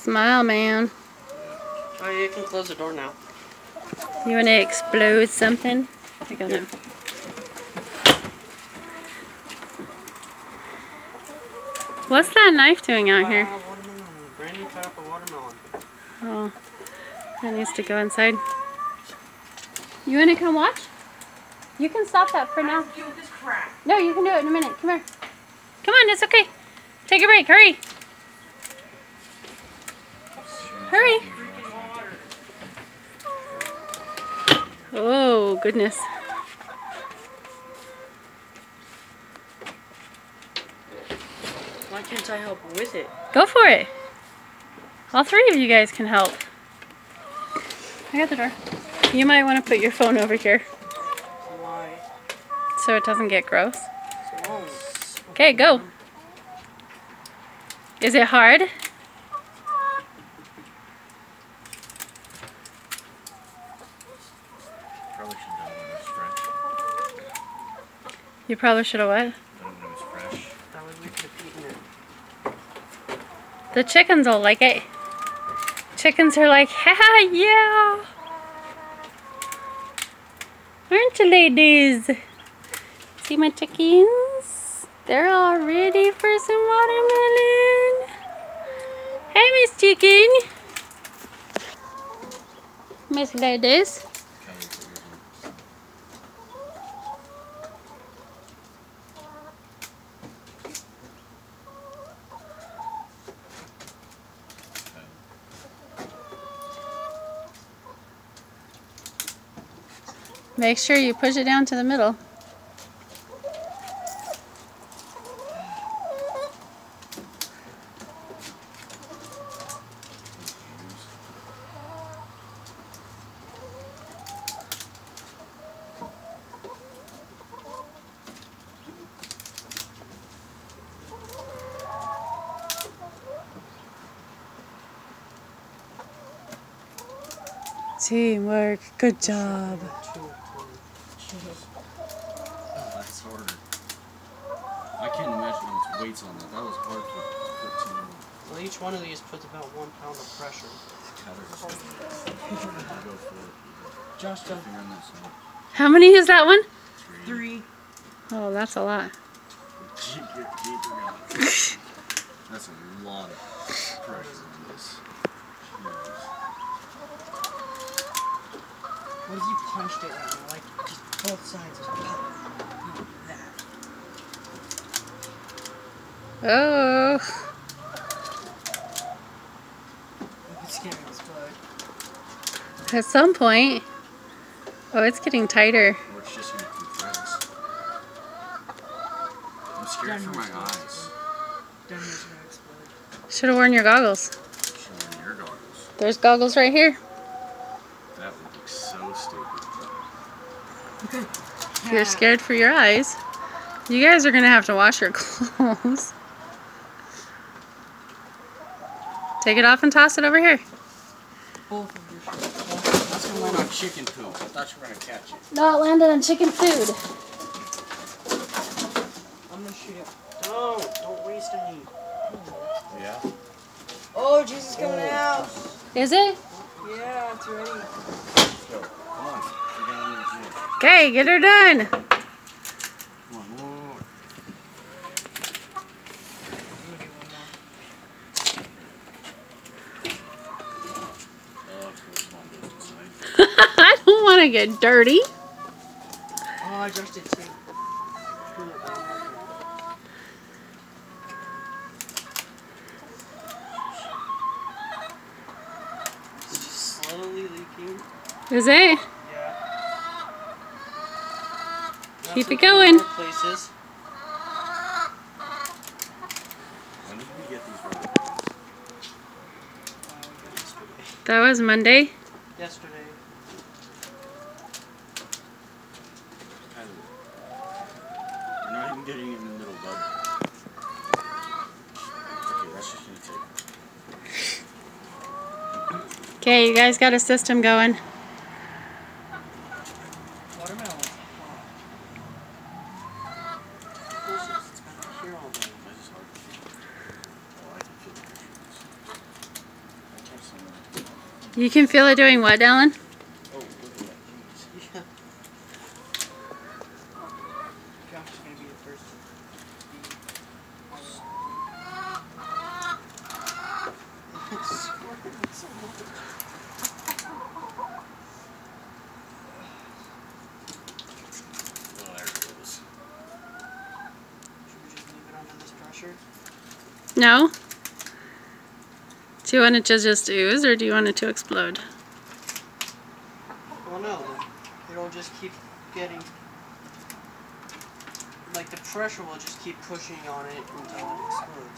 Smile, man. Oh, you can close the door now. You want to explode something? I got it. What's that knife doing out here? Watermelon. Brand new type of watermelon. Oh, that needs to go inside. You want to come watch? You can stop that for now. No, you can do it in a minute. Come here. Come on, it's okay. Take a break. Hurry. Hurry. Oh, goodness. Why can't I help with it? Go for it. All three of you guys can help. I got the door. You might want to put your phone over here. Why? So it doesn't get gross. Oh. Okay, go. Is it hard? Probably should have done it when it was fresh. You probably should have what? Done it when it was fresh. That way we could have eaten it. The chickens will like it. Chickens are like, ha yeah. Aren't you, ladies? See my chickens? They're all ready for some watermelon. Hey, Miss Chicken. Miss Ladies. Make sure you push it down to the middle. Teamwork, good job. Oh, that's harder. I can't imagine how much weight's on that. That was hard for 15 minutes. Well, each one of these puts about 1 pound of pressure. Go for it. Josh, Finger on that side. How many is that one? 3. Oh, that's a lot. That's a lot of pressure on this. What if you punched it right now? Like, just both sides. Just pop. That. Oh. It's scary as fuck. At some point. Oh, it's getting tighter. Or it's just gonna keep threads. I'm scared for my eyes. Down here's gonna explode. Should have worn your goggles. Showing your goggles. There's goggles right here. That would look so stupid. If you're scared for your eyes, you guys are going to have to wash your clothes. Take it off and toss it over here. Both of your shirts. That's gonna land on chicken poop. I thought you were gonna catch it. No, it landed on chicken food. I'm gonna shoot it. Don't waste any. Yeah? Oh, Jesus is coming out. Is it? Yeah, it's ready. Let's go. Come on. We're gonna need to do Okay, get her done. it. Come on, more. I don't want to get dirty. Oh, I just did too. Pull it down right here. It's just slowly leaking. Is it? Yeah. Keep it going. More places. When did we get these rubber bands? Yesterday. That was Monday. Yesterday. We're not even getting it in the middle, bud. Okay, that's just gonna take. Okay, you guys got a system going. Watermelon. It's been here all day. This is hard to feel. Oh, I can feel the pressure. You can feel it doing what, Alan? Oh, look at that. Jeez. Yeah. Josh is gonna be the first to Oh, there it goes. Should we just leave it under this pressure? No? Do you want it to just ooze or do you want it to explode? Well, no, then it'll just keep getting, like the pressure will just keep pushing on it until it explodes.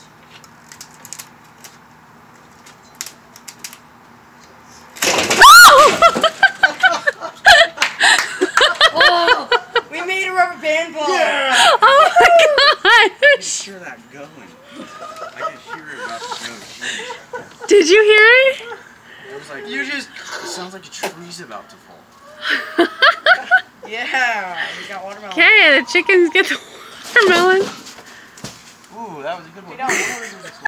Oh! We made a rubber band ball! Yeah! Oh my I can gosh! hear that going. I can hear it about to go. Jeez. Did you hear it? It was like, You just... it sounds like a tree's about to fall. Yeah! We got watermelon. Okay, the chickens get the watermelon. Ooh, that was a good one. We don't.